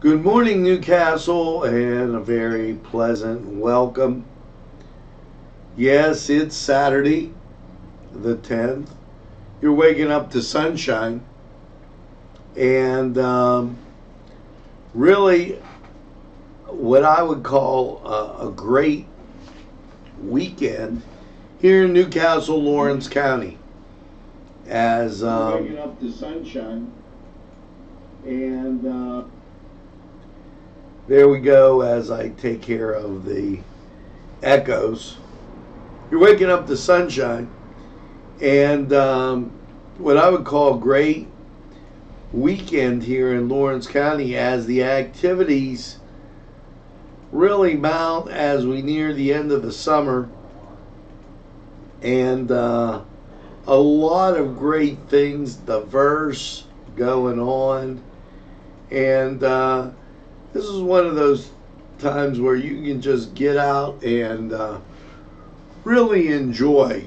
Good morning, Newcastle, and a very pleasant welcome. Yes, it's Saturday, the 10th. You're waking up to sunshine, and really what I would call a great weekend here in Newcastle, Lawrence County. As waking up to sunshine, and there we go as I take care of the echoes. You're waking up to sunshine, and what I would call a great weekend here in Lawrence County as the activities really mount as we near the end of the summer, and a lot of great things, diverse, going on, and this is one of those times where you can just get out and really enjoy.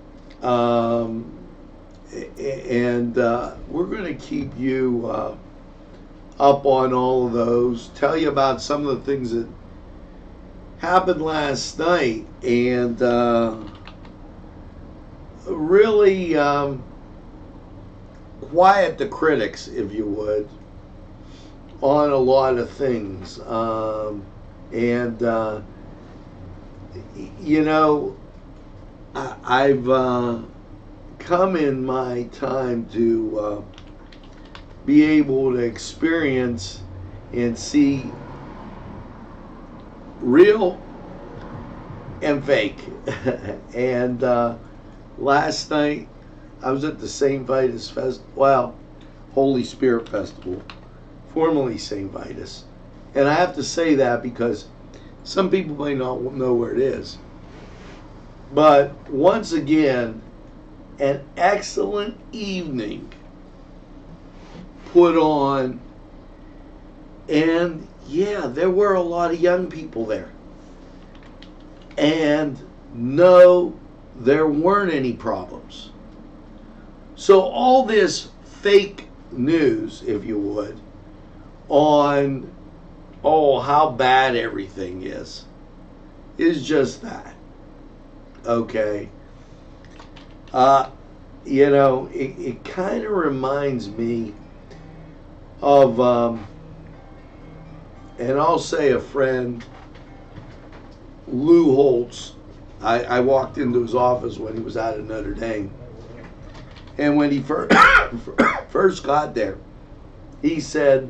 And we're going to keep you up on all of those, tell you about some of the things that happened last night, and really quiet the critics, if you would, on a lot of things. And you know, I've come in my time to be able to experience and see real and fake. And last night I was at the St. Vitus Holy Spirit Festival, formerly St. Vitus. And I have to say that because some people may not know where it is. But once again, an excellent evening put on. And yeah, there were a lot of young people there. And no, there weren't any problems. So all this fake news, if you would, on how bad everything is just that. Okay. You know, it kind of reminds me of and I'll say a friend, Lou Holtz. I walked into his office when he was out of Notre Dame, and when he first got there, he said,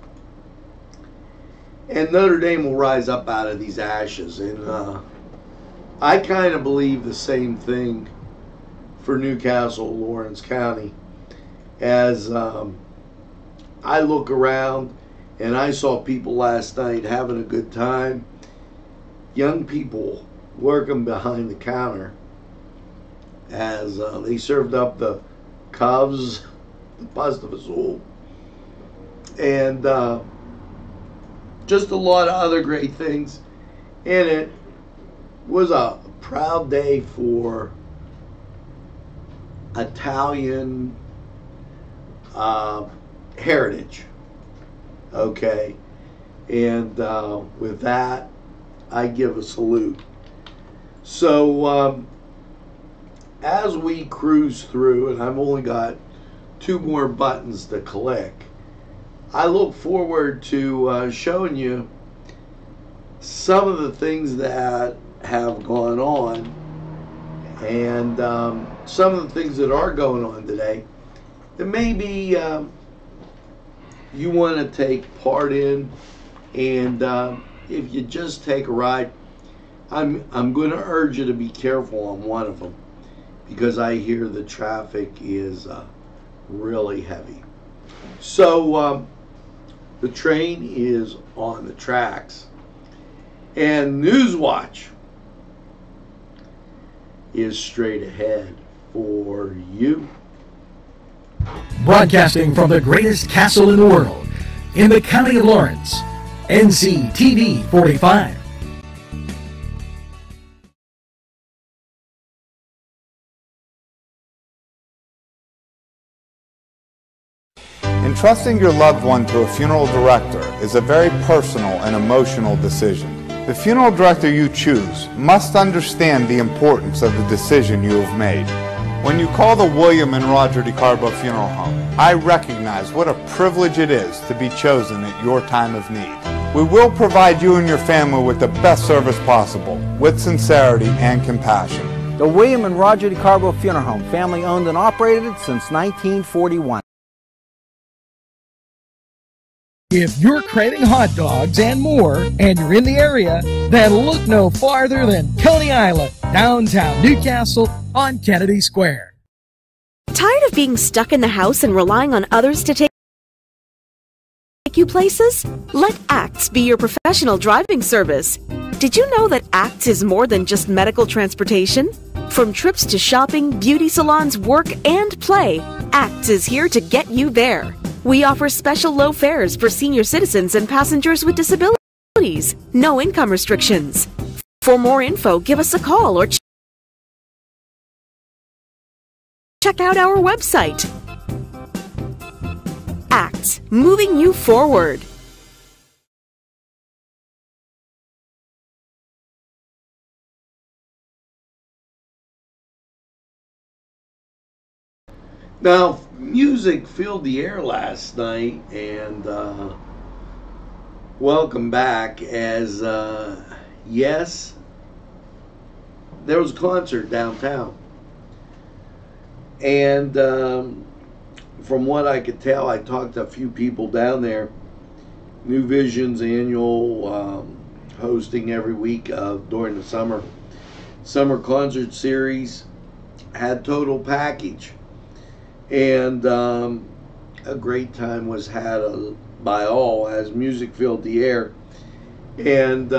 and Notre Dame will rise up out of these ashes. And I kind of believe the same thing for Newcastle, Lawrence County, as I look around and I saw people last night having a good time, young people working behind the counter as they served up the Cavs, the pasta fazool, and just a lot of other great things. And it was a proud day for Italian heritage. Okay. And with that, I give a salute. So as we cruise through, and I've only got 2 more buttons to click, I look forward to showing you some of the things that have gone on, and some of the things that are going on today that maybe you want to take part in. And if you just take a ride, I'm going to urge you to be careful on one of them, because I hear the traffic is really heavy. So the train is on the tracks, and Newswatch is straight ahead for you. Broadcasting from the greatest castle in the world, in the county of Lawrence, NCTV 45. In Entrusting your loved one to a funeral director is a very personal and emotional decision. The funeral director you choose must understand the importance of the decision you have made. When you call the William and Roger DeCarbo Funeral Home, I recognize what a privilege it is to be chosen at your time of need. We will provide you and your family with the best service possible, with sincerity and compassion. The William and Roger DeCarbo Funeral Home, family owned and operated since 1941. If you're craving hot dogs and more, and you're in the area, then look no farther than Coney Island, downtown Newcastle on Kennedy Square. Tired of being stuck in the house and relying on others to take you places? Let ACTS be your professional driving service. Did you know that ACTS is more than just medical transportation? From trips to shopping, beauty salons, work, and play, ACTS is here to get you there. We offer special low fares for senior citizens and passengers with disabilities. No income restrictions. For more info, give us a call or check out our website. ACTS, moving you forward. Now, music filled the air last night, and welcome back. As yes, there was a concert downtown, and from what I could tell, I talked to a few people down there. New Vision's annual hosting every week during the summer concert series had total package. And a great time was had by all as music filled the air. And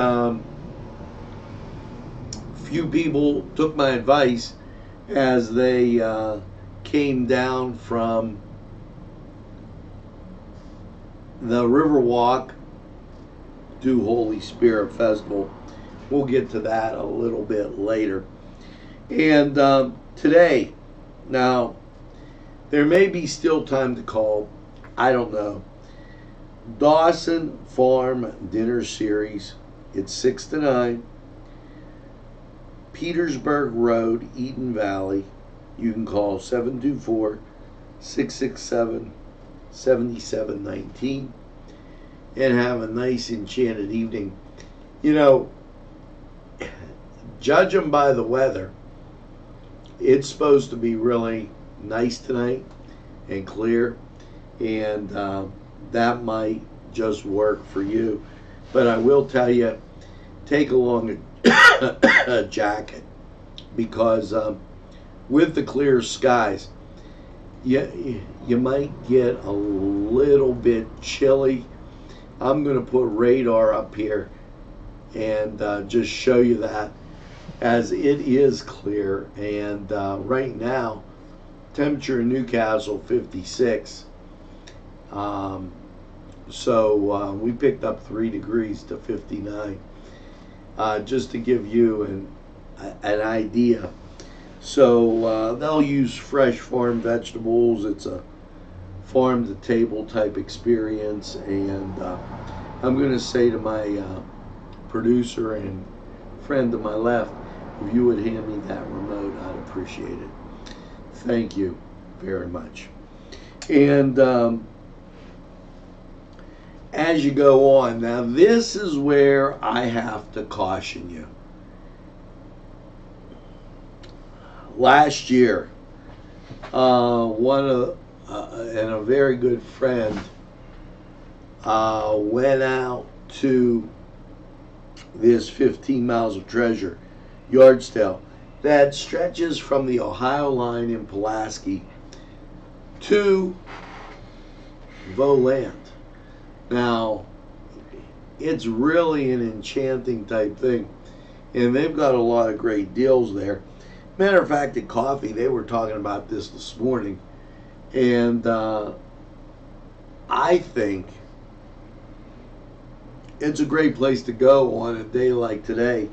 few people took my advice as they came down from the Riverwalk to Holy Spirit Festival. We'll get to that a little bit later. And today, now, there may be still time to call. I don't know. Dawson Farm Dinner Series. It's 6 to 9. Petersburg Road, Eden Valley. You can call 724-667-7719 and have a nice enchanted evening. You know, judging by the weather, it's supposed to be really nice tonight and clear, and that might just work for you. But I will tell you, take along a jacket, because with the clear skies, you might get a little bit chilly. I'm going to put radar up here and just show you that, as it is clear. And right now, temperature in Newcastle 56. So we picked up 3 degrees to 59, just to give you an idea. So they'll use fresh farm vegetables. It's a farm to table type experience. And I'm going to say to my producer and friend to my left, if you would hand me that remote, I'd appreciate it. Thank you very much. And as you go on, now this is where I have to caution you. Last year, and a very good friend went out to this 15 Miles of Treasure yard sale that stretches from the Ohio line in Pulaski to Voland. Now, it's really an enchanting type thing, and they've got a lot of great deals there. Matter of fact, at coffee, they were talking about this morning, and I think it's a great place to go on a day like today,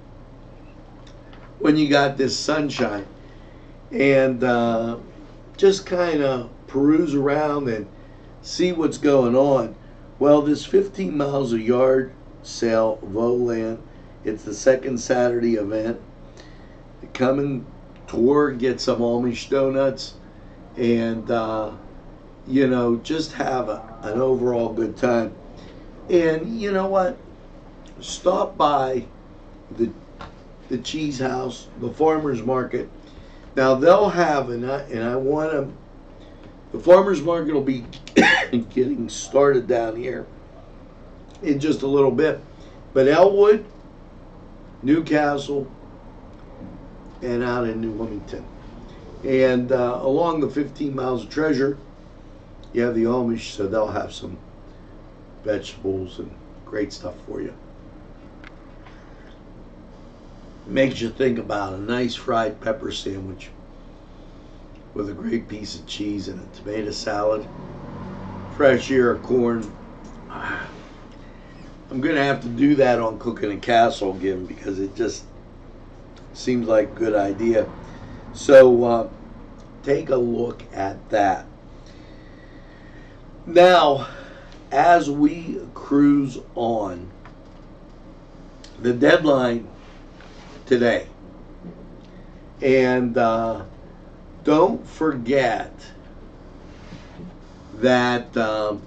when you got this sunshine, and just kind of peruse around and see what's going on. Well, this 15 miles a yard sale, Voland, it's the second Saturday event. Come and tour, get some Amish donuts, and you know, just have an overall good time. And you know what? Stop by the cheese house, the farmers market. Now they'll have, and I want to. The farmers market will be getting started down here in just a little bit, but Elwood, Newcastle, and out in New Wilmington, and along the 15 miles of Treasure, you have the Amish, so they'll have some vegetables and great stuff for you. Makes you think about a nice fried pepper sandwich with a great piece of cheese and a tomato salad, fresh ear of corn. I'm gonna have to do that on Cooking and Castle again because it just seems like a good idea. So take a look at that. Now, as we cruise on, the deadline today, and don't forget that the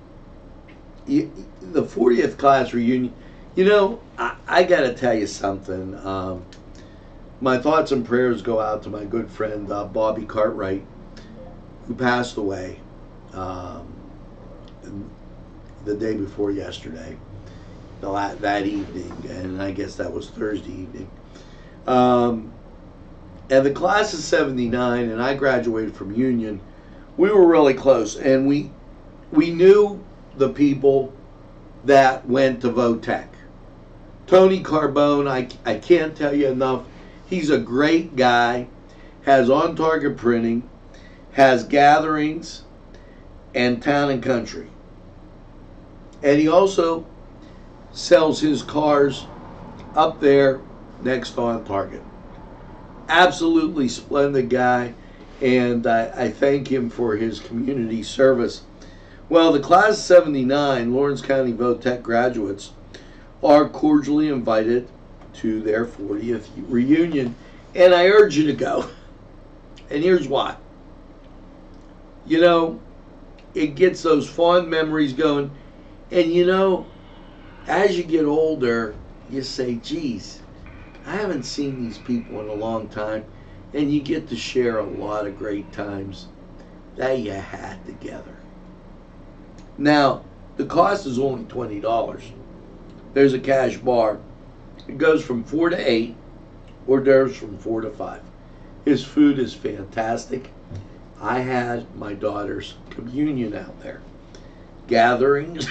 40th class reunion. You know, I got to tell you something. My thoughts and prayers go out to my good friend Bobby Cartwright, who passed away the day before yesterday, that evening, and I guess that was Thursday evening. And the class of 79, and I graduated from Union, we were really close, and we knew the people that went to Votech. Tony Carbone, I can't tell you enough. He's a great guy, has On Target Printing, has gatherings, and Town and Country. And he also sells his cars up there next to On Target. Absolutely splendid guy, and I thank him for his community service. Well, the class of 79 Lawrence County Votech graduates are cordially invited to their 40th reunion, and I urge you to go. And here's why. You know, it gets those fond memories going, and you know, as you get older, you say, geez, I haven't seen these people in a long time, and you get to share a lot of great times that you had together. Now, the cost is only $20. There's a cash bar. It goes from 4 to 8, hors d'oeuvres from 4 to 5. His food is fantastic. I had my daughter's communion out there. Gatherings,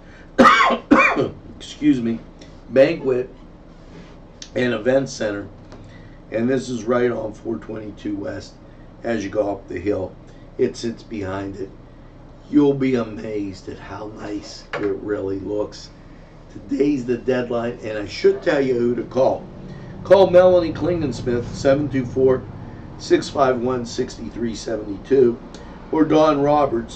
excuse me, banquet, and event center. And this is right on 422 West as you go up the hill. It sits behind it. You'll be amazed at how nice it really looks. Today's the deadline, and I should tell you who to call. Call Melanie Klingensmith, 724-651-6372, or Don Roberts,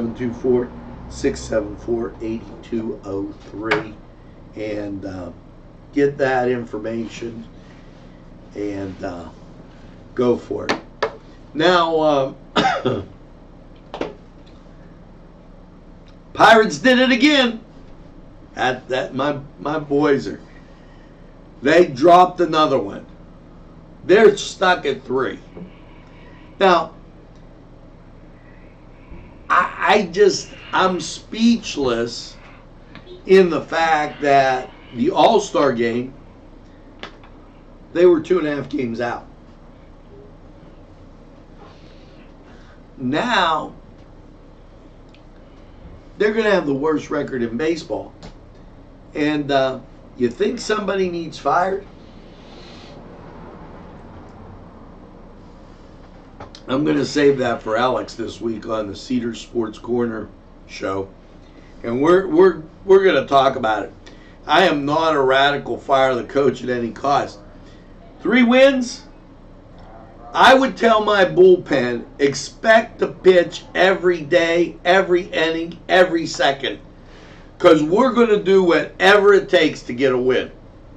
724-674-8203, and get that information and go for it. Now, Pirates did it again. My boys they dropped another one. They're stuck at 3. Now, I'm speechless in the fact that the All-Star game, they were 2.5 games out. Now, they're going to have the worst record in baseball. And you think somebody needs fired? I'm going to save that for Alex this week on the Cedar Sports Corner show. And we're going to talk about it. I am not a radical fire the coach at any cost. 3 wins, I would tell my bullpen, expect to pitch every day, every inning, every second. Because we're going to do whatever it takes to get a win.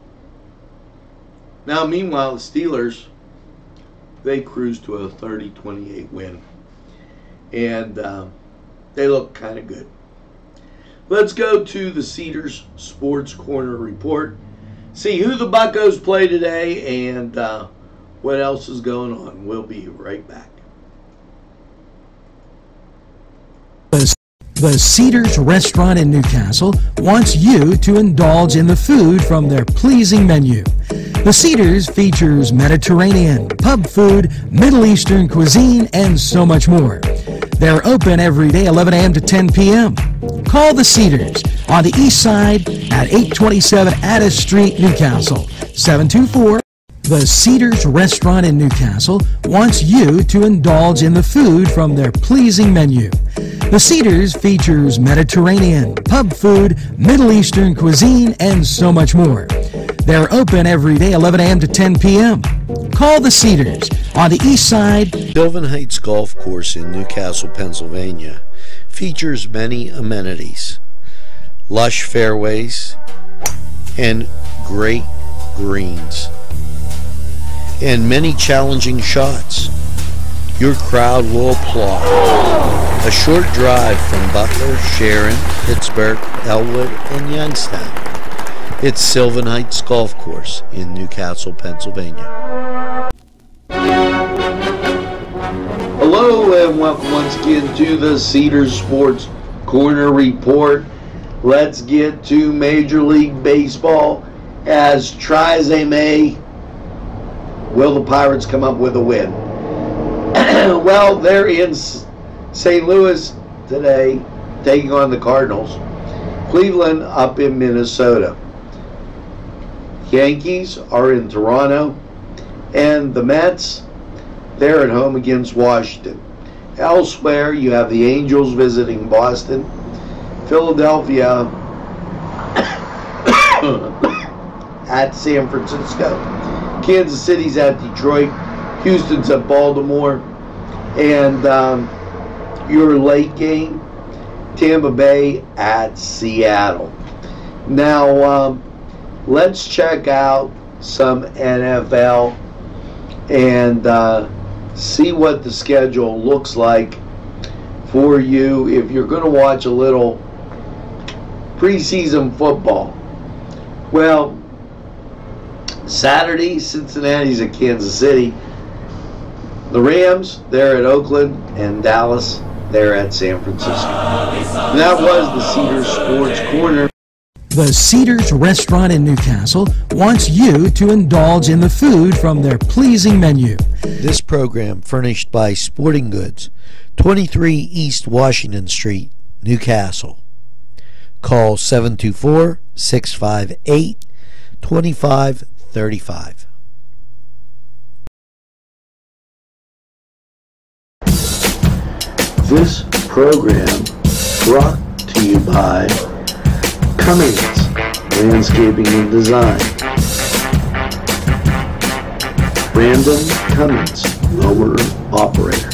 Now, meanwhile, the Steelers, they cruised to a 30-28 win. And they look kind of good. Let's go to the Cedars Sports Corner report. See who the Buccos play today and what else is going on. We'll be right back. The Cedars Restaurant in Newcastle wants you to indulge in the food from their pleasing menu. The Cedars features Mediterranean, pub food, Middle Eastern cuisine, and so much more. They're open every day 11 a.m. to 10 p.m. Call the Cedars on the east side at 827 Addis Street, Newcastle, 724. The Cedars Restaurant in Newcastle wants you to indulge in the food from their pleasing menu. The Cedars features Mediterranean, pub food, Middle Eastern cuisine, and so much more. They're open every day 11 a.m. to 10 p.m. Call the Cedars on the east side. Sylvan Heights Golf Course in Newcastle, Pennsylvania features many amenities, lush fairways, and great greens, and many challenging shots. Your crowd will applaud. A short drive from Butler, Sharon, Pittsburgh, Elwood, and Youngstown. It's Sylvan Heights Golf Course in Newcastle, Pennsylvania. Hello and welcome once again to the Cedars Sports Corner report. Let's get to Major League Baseball. As try as they may, will the Pirates come up with a win? Well, they're in St. Louis today taking on the Cardinals. Cleveland up in Minnesota. Yankees are in Toronto. And the Mets, they're at home against Washington. Elsewhere, you have the Angels visiting Boston. Philadelphia at San Francisco. Kansas City's at Detroit. Houston's at Baltimore. And your late game, Tampa Bay at Seattle. Now, let's check out some NFL and see what the schedule looks like for you if you're going to watch a little preseason football. Well, Saturday, Cincinnati's at Kansas City. The Rams, they're at Oakland, and Dallas, they're at San Francisco. And that was the Cedars Sports Corner. The Cedars Restaurant in Newcastle wants you to indulge in the food from their pleasing menu. This program furnished by Sporting Goods, 23 East Washington Street, Newcastle. Call 724-658-2535. This program brought to you by Cummings Landscaping and Design. Brandon Cummings, Lower Operator.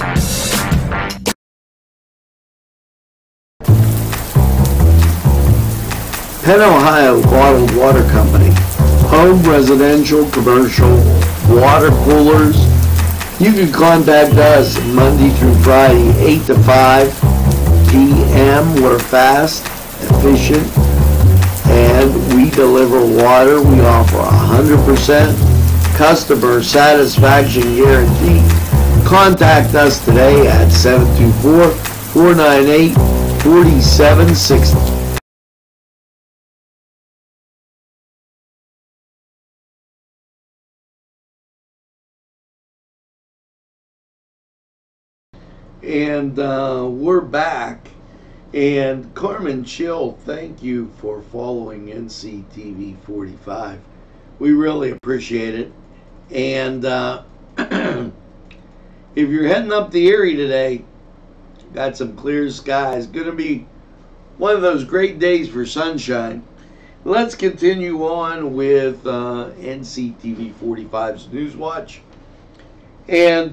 Penn Ohio Bottled Water Company. Home, residential, commercial, water coolers. You can contact us Monday through Friday, 8 to 5 p.m. We're fast, efficient, and we deliver water. We offer 100% customer satisfaction guarantee. Contact us today at 724-498-4760. And we're back. And Carmen Chill, thank you for following NCTV 45. We really appreciate it. And if you're heading up the Erie today, got some clear skies. Going to be one of those great days for sunshine. Let's continue on with NCTV 45's News Watch. And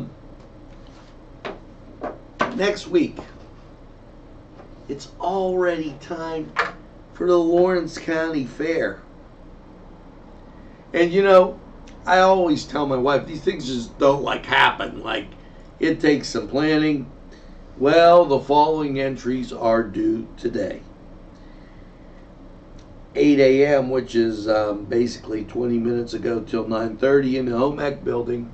next week, it's already time for the Lawrence County Fair. And you know, I always tell my wife, these things just don't like happen. Like, it takes some planning. Well, the following entries are due today. 8 a.m., which is basically 20 minutes ago till 9:30 in the Home Ec building.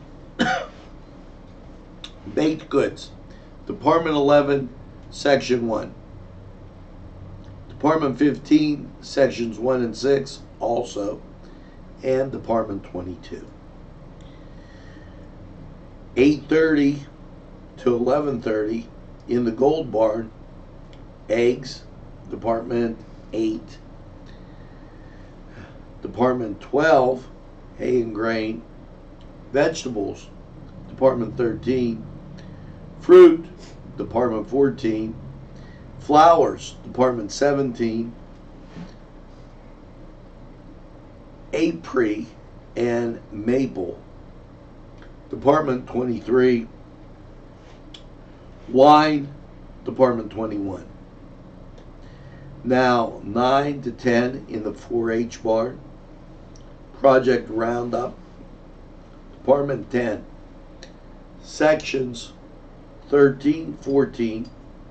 Baked goods. Department 11, Section 1. Department 15, Sections 1 and 6, also. And Department 22. 8:30 to 11:30 in the Gold Barn. Eggs, Department 8. Department 12, hay and grain. Vegetables, Department 13. Fruit, Department 14. Flowers, Department 17. Apiary and maple, Department 23. Wine, Department 21. Now 9 to 10 in the 4-H barn. Project Roundup, Department 10. Sections 13, 14,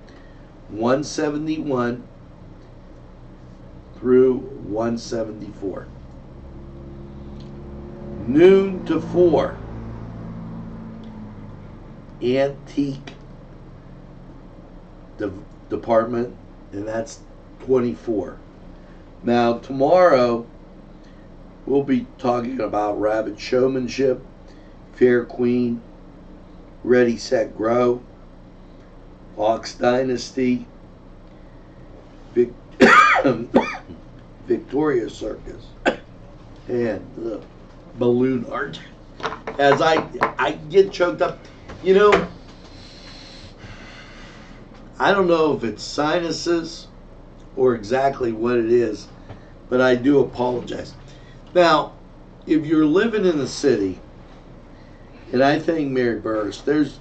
171 through 174. Noon to 4, Antique Department, and that's 24. Now tomorrow we'll be talking about Rabbit Showmanship, Fair Queen, Ready, Set, Grow, Ox Dynasty, Victoria Circus, and the balloon art. As I get choked up, you know, I don't know if it's sinuses or exactly what it is, but I do apologize. Now, if you're living in the city, and I think Mary Burris, there's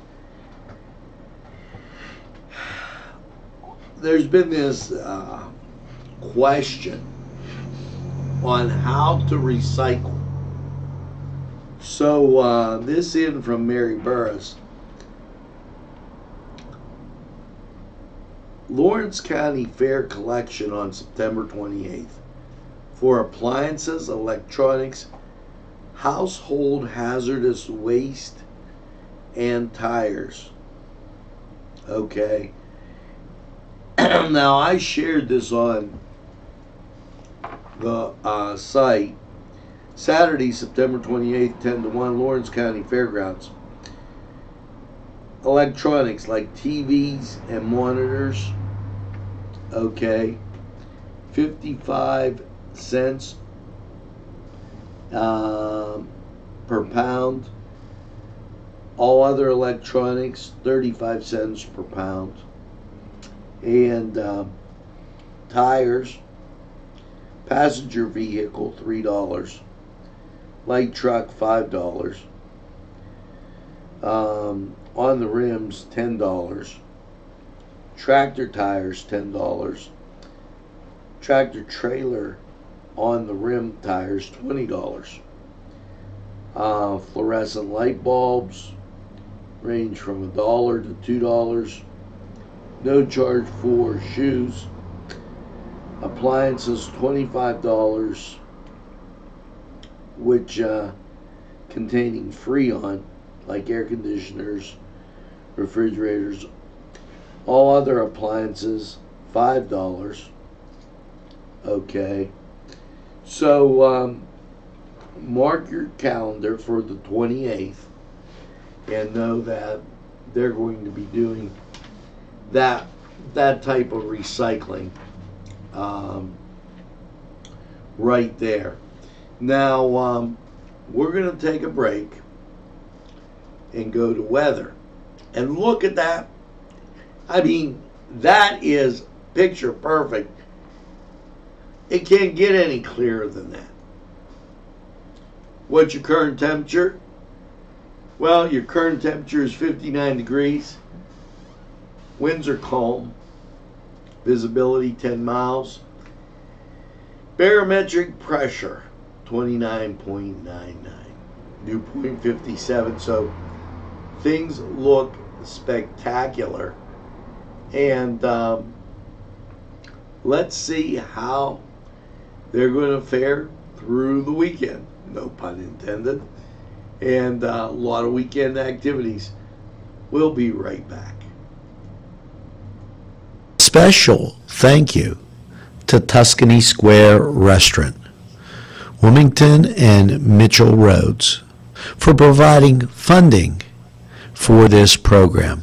been this question on how to recycle. So this in from Mary Burris. Lawrence County Fair collection on September 28th for appliances, electronics, household hazardous waste, and tires. Okay. Now I shared this on the site. Saturday, September 28th, 10 to 1, Lawrence County Fairgrounds. Electronics like TVs and monitors. Okay. 55 cents per pound. All other electronics, 35 cents per pound. And tires, passenger vehicle, $3. Light truck, $5. On the rims, $10. Tractor tires, $10. Tractor trailer on the rim tires, $20. Fluorescent light bulbs range from $1 to $2. No charge for shoes. Appliances, $25, which containing Freon, like air conditioners, refrigerators. All other appliances, $5. Okay. So mark your calendar for the 28th and know that they're going to be doing that type of recycling right there. Now we're going to take a break and go to weather and look at that. I mean, that is picture perfect. It can't get any clearer than that. What's your current temperature? Well, your current temperature is 59 degrees. Winds are calm. Visibility 10 miles. Barometric pressure 29.99. Dew point 57. So things look spectacular. And let's see how they're going to fare through the weekend. No pun intended. And a lot of weekend activities. We'll be right back. Special thank you to Tuscany Square Restaurant, Wilmington and Mitchell Roads, for providing funding for this program.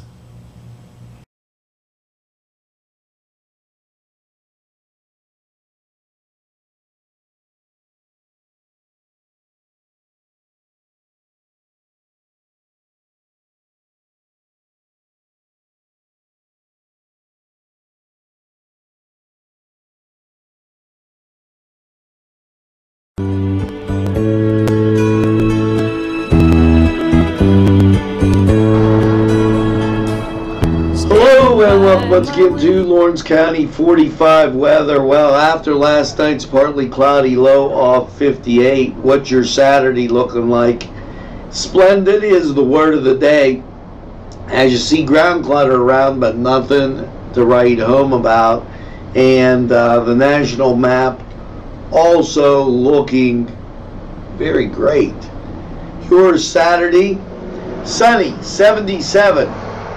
Hello and welcome once again to Lawrence County 45 weather. Well, after last night's partly cloudy low of 58, what's your Saturday looking like? Splendid is the word of the day. As you see, ground clutter around, but nothing to write home about. And the national map also looking very great. Your Saturday, sunny, 77.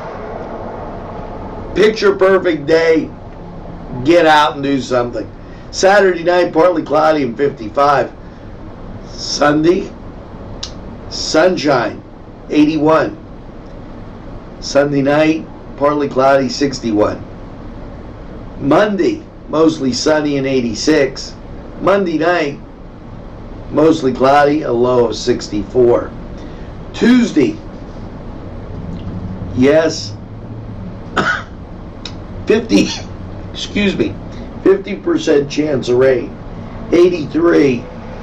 Picture perfect day. Get out and do something. Saturday night, partly cloudy and 55. Sunday, sunshine, 81. Sunday night, partly cloudy, 61. Monday, mostly sunny and 86. Monday night, mostly cloudy, a low of 64. Tuesday, yes, 50% chance of rain. 83.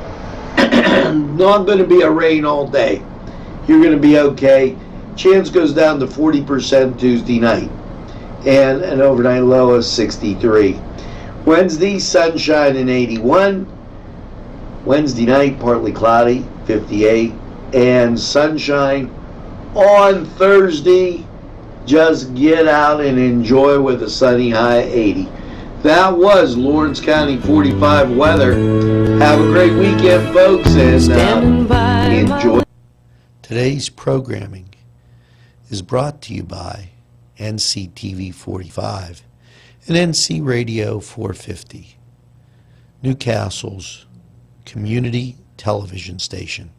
Not going to be a rain all day. You're going to be okay. Chance goes down to 40% Tuesday night. And an overnight low of 63. Wednesday, sunshine and 81. Wednesday night, partly cloudy, 58. And sunshine on Thursday. Just get out and enjoy with a sunny high 80. That was Lawrence County 45 weather. Have a great weekend, folks, and enjoy. Today's programming is brought to you by NCTV 45 and NC Radio 450, Newcastle's community television station.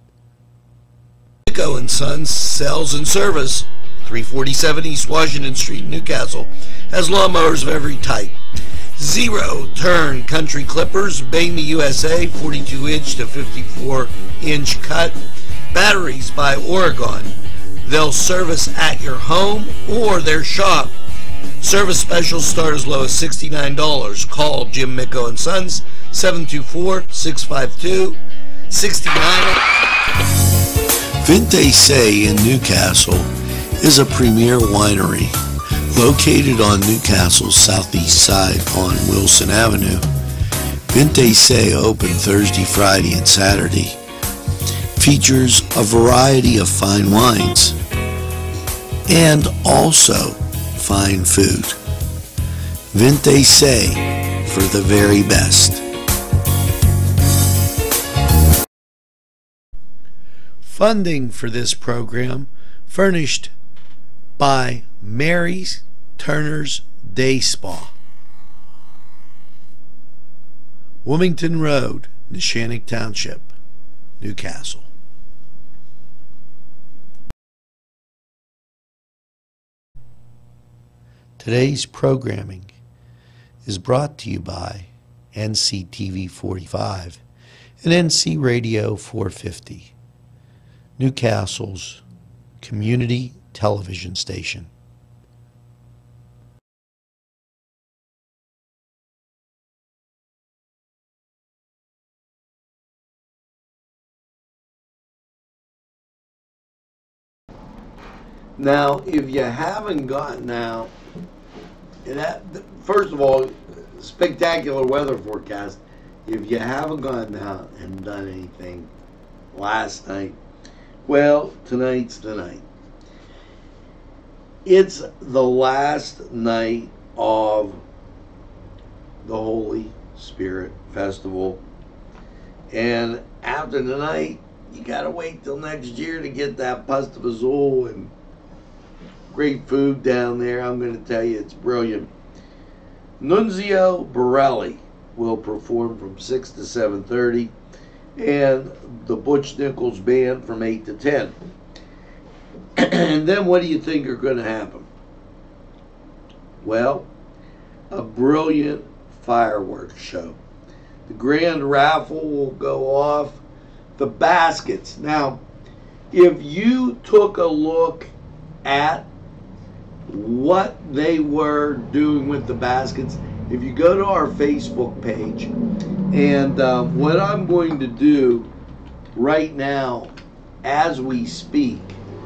Micco & Sons Sales and Service, 347 East Washington Street, Newcastle, has lawnmowers of every type. Zero-turn country clippers, Bamey USA, 42-inch to 54-inch cut. Batteries by Oregon. They'll service at your home or their shop. Service specials start as low as $69. Call Jim Micco & Sons, 724-652-69. Vinte Se in Newcastle is a premier winery located on Newcastle's southeast side on Wilson Avenue. Vinte Se open Thursday, Friday, and Saturday. Features a variety of fine wines and also fine food. Vinte Se for the very best. Funding for this program furnished by Mary's Turner's Day Spa, Wilmington Road, Neshannock Township, Newcastle. Today's programming is brought to you by NCTV 45 and NC Radio 450, Newcastle's community television station. Now, if you haven't gotten out, first of all, spectacular weather forecast. If you haven't gone out and done anything last night, well, tonight's the night. It's the last night of the Holy Spirit Festival. And after tonight, you gotta wait till next year to get that pasta fazool and great food down there. I'm gonna tell you, it's brilliant. Nunzio Borelli will perform from 6 to 7:30, and the Butch Nichols Band from 8 to 10. And then what do you think are going to happen? Well, a brilliant fireworks show. The grand raffle will go off. The baskets. Now, if you took a look at what they were doing with the baskets, if you go to our Facebook page, and what I'm going to do right now as we speak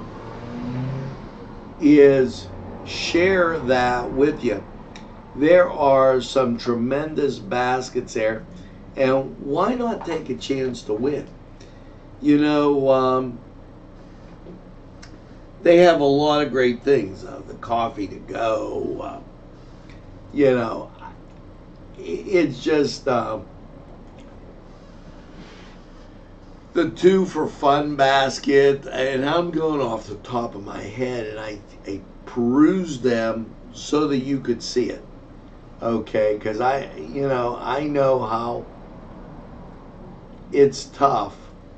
is share that with you. There are some tremendous baskets there, and why not take a chance to win? You know, they have a lot of great things. The coffee to go, you know, it's just the 2 for Fun basket, and I'm going off the top of my head, and I perused them so that you could see it, okay? Because I know how it's tough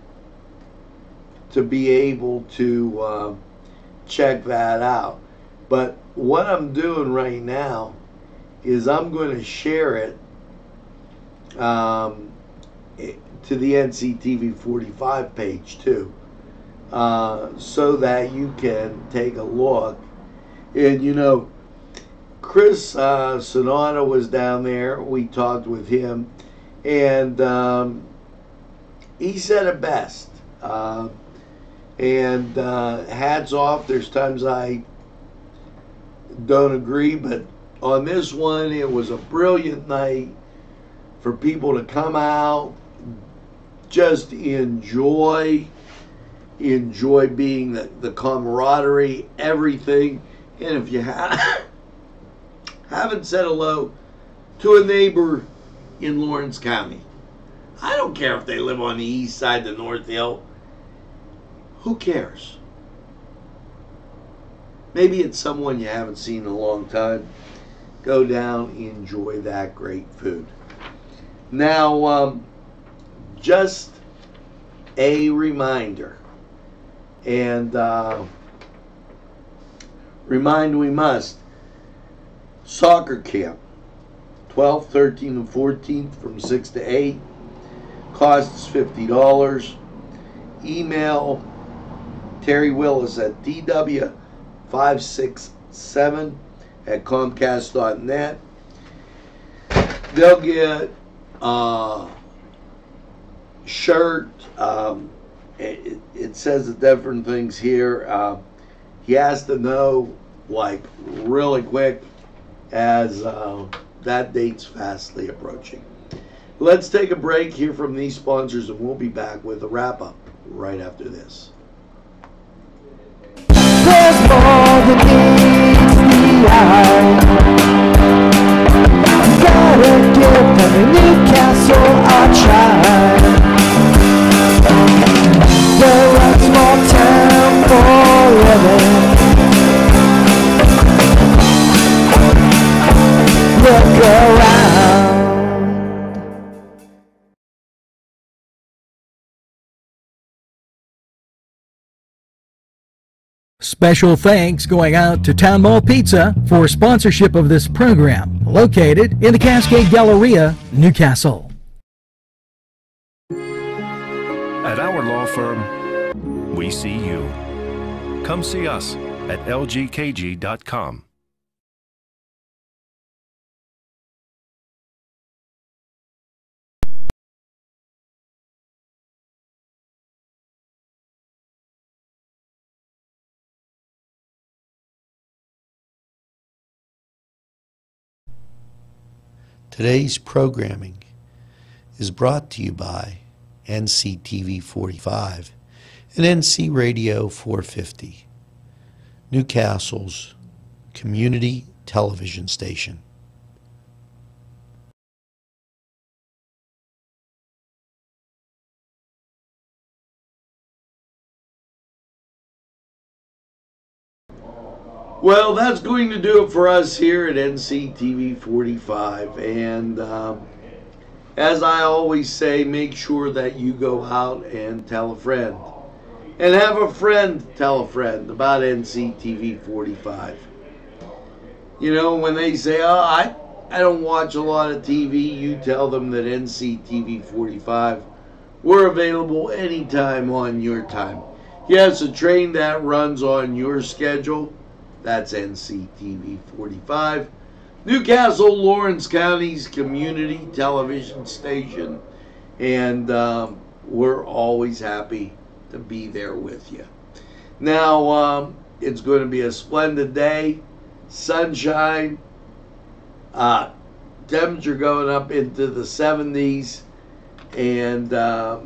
to be able to check that out. But what I'm doing right now is I'm going to share it to the NCTV 45 page too, so that you can take a look. And you know, Chris Sonata was down there. We talked with him, and he said it best. And hats off. There's times I don't agree, but on this one, it was a brilliant night for people to come out, just enjoy being the camaraderie, everything. And if you haven't said hello to a neighbor in Lawrence County, I don't care if they live on the east side of North Hill. Who cares? Maybe it's someone you haven't seen in a long time. Go down, enjoy that great food. Now, just a reminder, and remind we must, soccer camp, 12th, 13th, and 14th from 6 to 8. Costs $50. Email Terry Willis at dw567@comcast.net. They'll get a shirt. It says the different things here. He has to know, like, really quick, as that date's fastly approaching. Let's take a break, hear from these sponsors, and we'll be back with a wrap-up right after this. There's more than meets the eye. Gotta give them a Newcastle a try. They're a small town for living. Look around. Special thanks going out to Town Mall Pizza for sponsorship of this program, located in the Cascade Galleria, Newcastle. At our law firm, we see you. Come see us at lgkg.com. Today's programming is brought to you by NCTV 45 and NC Radio 450, Newcastle's community television station. Well, that's going to do it for us here at NCTV 45. And as I always say, make sure that you go out and tell a friend. And have a friend tell a friend about NCTV 45. You know, when they say, oh, I don't watch a lot of TV, you tell them that NCTV 45, we're available anytime on your time. Yes, a train that runs on your schedule, that's NCTV 45. Newcastle, Lawrence County's community television station. And we're always happy to be there with you. Now, it's going to be a splendid day. Sunshine. Temperature going up into the 70s. And a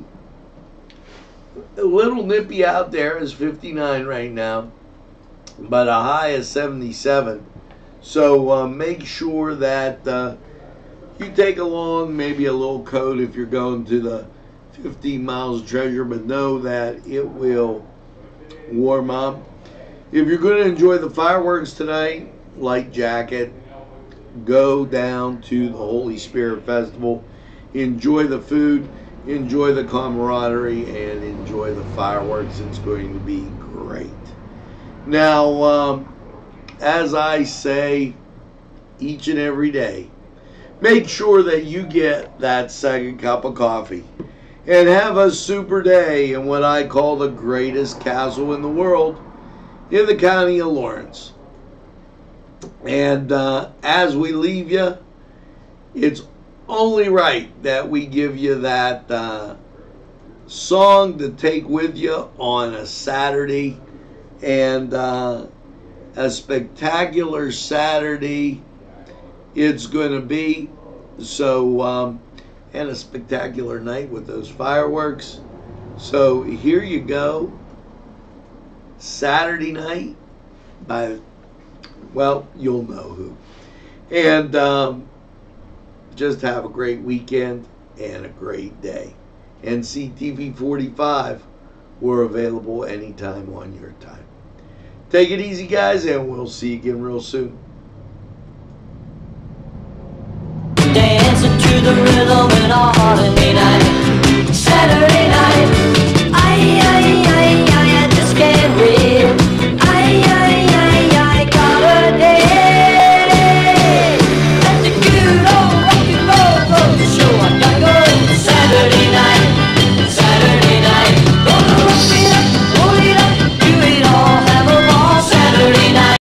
little nippy out there is 59 right now. But a high is 77. So make sure that you take along maybe a little coat if you're going to the 15 miles of treasure, but know that it will warm up. If you're going to enjoy the fireworks tonight, light jacket, go down to the Holy Spirit Festival, enjoy the food, enjoy the camaraderie, and enjoy the fireworks. It's going to be great. Now, as I say each and every day, make sure that you get that second cup of coffee and have a super day in what I call the greatest castle in the world in the county of Lawrence. And as we leave you, it's only right that we give you that song to take with you on a Saturday. And a spectacular Saturday it's going to be. So, and a spectacular night with those fireworks. So here you go. Saturday night by, well, you'll know who. And just have a great weekend and a great day. NCTV 45, we're available anytime on your time. Take it easy, guys, and we'll see you again real soon. Dancing to the rhythm in our heart.